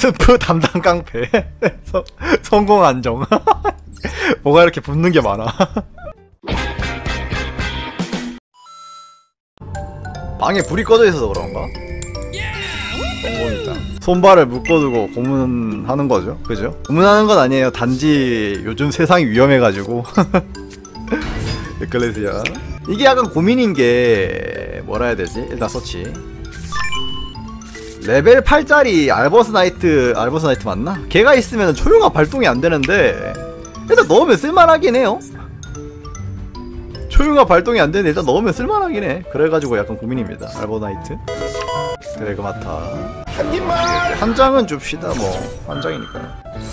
스프 담당 깡패. 성공 안정. 뭐가 이렇게 붙는 게 많아. 방에 불이 꺼져 있어서 그런가? 성공이다. 손발을 묶어두고 고문하는 거죠, 그죠? 고문하는 건 아니에요. 단지 요즘 세상이 위험해가지고. 에클레시아. 이게 약간 고민인 게 뭐라 해야 되지? 일단 서치. 레벨 8짜리 알버스 나이트 맞나? 걔가 있으면 초용화 발동이 안 되는데 일단 넣으면 쓸만하긴 해요. 초용화 발동이 안 되는데 일단 넣으면 쓸만하긴 해. 그래가지고 약간 고민입니다. 알버스 나이트. 드래그마타. 한 장은 줍시다. 뭐 한 장이니까요.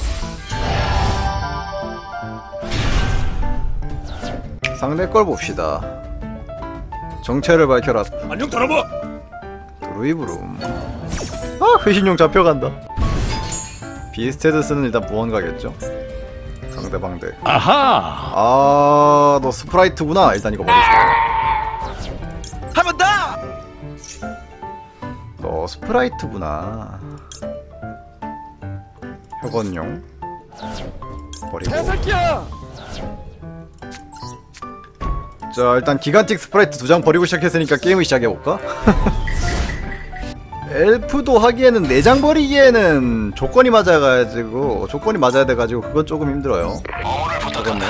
상대 걸 봅시다. 정체를 밝혀라. 안녕 돌아봐. 드루이브룸. 아, 회신용 잡혀간다. 비스테드 쓰는 일단 무언가겠죠. 상대방 덱. 아하. 아, 너 스프라이트구나. 일단 이거 버립시다. 한 번 더. 너 스프라이트구나. 혁원용 버리고. 개새끼야. 자, 일단 기간틱 스프라이트 2장 버리고 시작했으니까 게임을 시작해볼까? 엘프도 하기에는 4장 버리기에는 조건이 맞아야 돼가지고 그건 조금 힘들어요. 그렇네.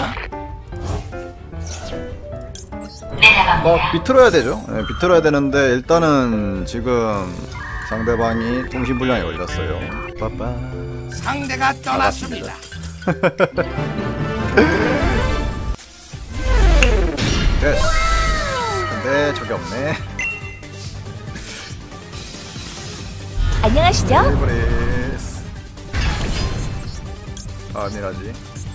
막 비틀어야 되죠. 네, 비틀어야 되는데 일단은 지금 상대방이 통신불량에 걸렸어요. 빠빠. 상대가 떠났습니다. 됐어. 근데 저기 없네. 안녕하시죠? 이브리스. 아니라지.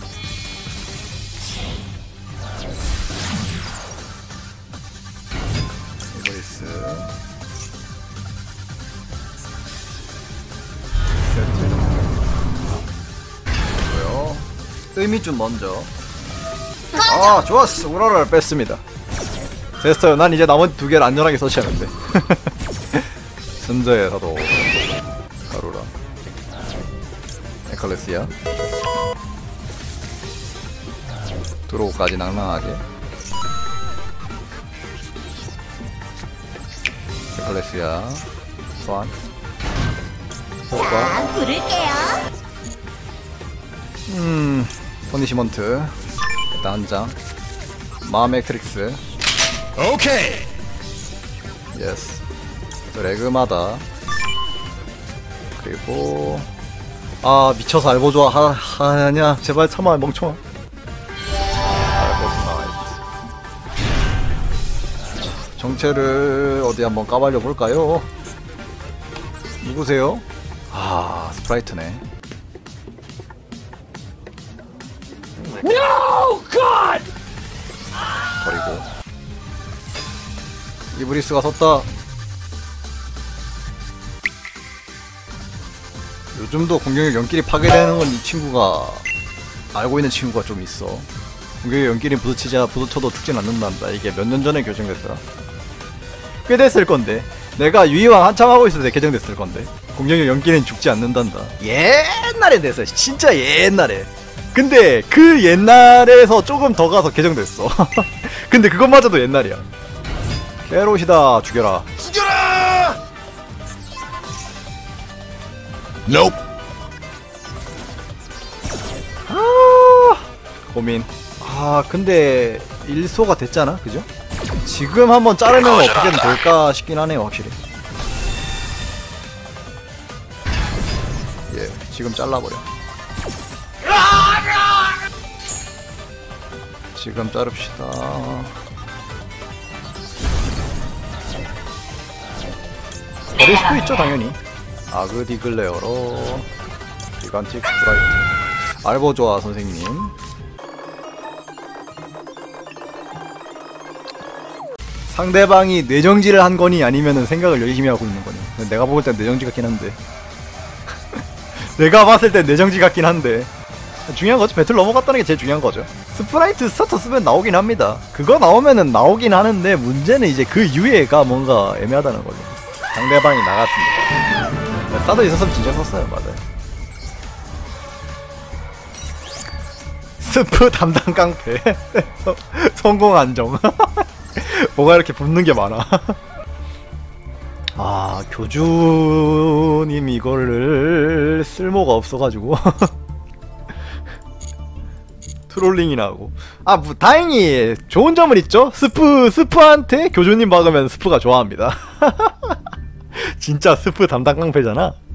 이브리스. 세트. 뭐요? 의미 좀 먼저. 아, 좋았어. 오라라를 뺐습니다. 됐어요. 난 이제 나머지 2개를 안전하게 서치하면 돼. 선저의 사도 가루라. 에클레시아. 드로우까지 낭낭하게. 에클레시아. 소환. 효과. 부를게요. 퍼니시먼트. 일단 한 장. 마음의 트릭스. 오케이. 예스. 드래그마다. 그리고 아, 미쳐서 알보 좋아. 하냐 제발 참아 멍청아. 알보스 나이트. 정체를 어디 한번 까발려 볼까요? 누구세요? 아, 스프라이트네. No God. 버리고. 이브리스가 섰다. 요즘도 공격력 연길이 파괴되는 건 이 친구가 알고 있는 친구가 좀 있어. 공격력 연길이 부딪혀도 죽진 않는단다. 이게 몇 년 전에 개정됐더라. 꽤 됐을 건데. 내가 유이왕 한참 하고 있을 때 개정됐을 건데. 공격력 연길은 죽지 않는단다. 옛날에 됐어. 진짜 옛날에. 근데 그 옛날에서 조금 더 가서 개정됐어. 근데 그것마저도 옛날이야. 캐롯이다. 죽여라. 죽여라. Nope. 아, 고민. 아, 근데 일소가 됐잖아, 그죠? 지금 한번 자르면 어떻게든 될까 싶긴 하네요, 확실히. 예, 지금 잘라버려. 지금 자릅시다. 버릴 수도 있죠, 당연히. 아그디글레어로 기간틱 스프라이트. 알보 좋아, 선생님. 상대방이 뇌정지를 한 거니 아니면은 생각을 열심히 하고 있는 거니. 내가 볼 땐 뇌정지 같긴 한데. 내가 봤을 땐 뇌정지 같긴 한데. 중요한 거죠. 배틀 넘어갔다는 게 제일 중요한 거죠. 스프라이트 스타터 쓰면 나오긴 합니다. 그거 나오면은 나오긴 하는데 문제는 이제 그 유예가 뭔가 애매하다는 거죠. 상대방이 나갔습니다. 사도 있었으면 진짜 썼어요. 맞아요. 스프 담당 깡패. 성공 안정. 뭐가 이렇게 붙는 게 많아. 아, 교주님 이거를 쓸모가 없어가지고. 트롤링이나 하고. 아, 뭐 다행히 좋은 점은 있죠. 스프한테 교주님 박으면 스프가 좋아합니다. 진짜 스프 담당 깡패잖아.